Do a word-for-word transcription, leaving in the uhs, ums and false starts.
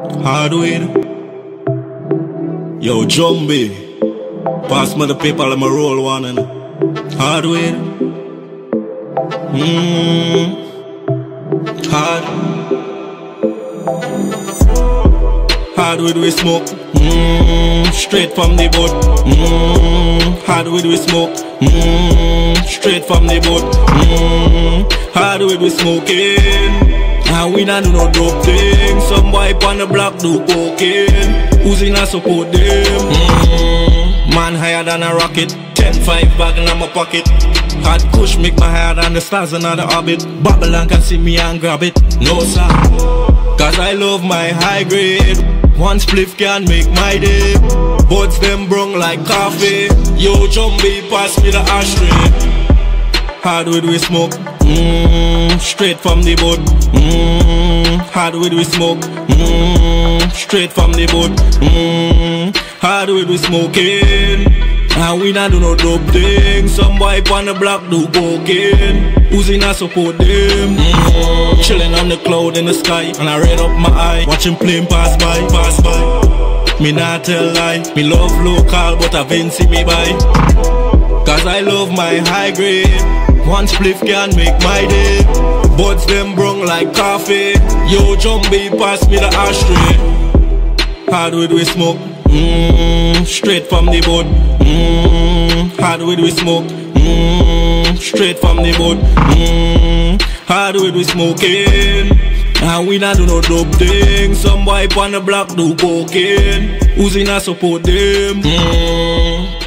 Hardwood. Yo, Jumbie. Pass me the paper, let me roll one and Hardwood. Mmm. Hard. Hardwood we smoke. Mmm. Straight from the boat. Mmm. Hardwood we smoke. Mmm. Straight from the boat. Mmm. Hardwood we smoking. And we not do no dope thing. Some boy on the block do cocaine. Who's in a support them? Mm, man higher than a rocket. ten five bag in my pocket. Hard push make my higher than the stars in the orbit. Babylon can see me and grab it. No sir, cause I love my high grade. One spliff can make my day. Buds them brung like coffee. Yo Jumbie, pass me the ashtray. Hardwood we smoke, mmm, straight from the boat. Mmm, hardwood we smoke, mmm, straight from the boat. Mmm, hardwood we smoking. And we not do no dope thing. Some boy on the block do cocaine. Who's in a support them? Mmm, chilling on the cloud in the sky. And I red up my eye, watching plane pass by, pass by. Me not tell lie, me love local but I been see me buy. Cause I love my high grade. One spliff can make my day. Buds them brung like coffee. Yo Jumbie, pass me the ashtray. Hardwood we smoke, mmm, straight from the boat. Mmm, hardwood we smoke, mmm, straight from the boat. Mmm, hardwood we smoking. And we not do no dope thing. Some boy on the block do cocaine. Who's in a support them? Mm.